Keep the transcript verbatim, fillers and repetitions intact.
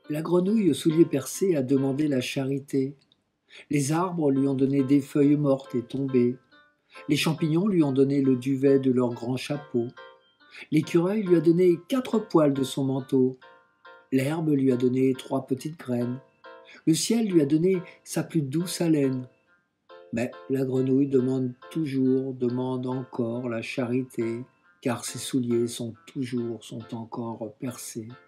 La grenouille aux souliers percés a demandé la charité. Les arbres lui ont donné des feuilles mortes et tombées. Les champignons lui ont donné le duvet de leur grand chapeau. L'écureuil lui a donné quatre poils de son manteau. L'herbe lui a donné trois petites graines. Le ciel lui a donné sa plus douce haleine. Mais la grenouille demande toujours, demande encore la charité, car ses souliers sont toujours, sont encore percés.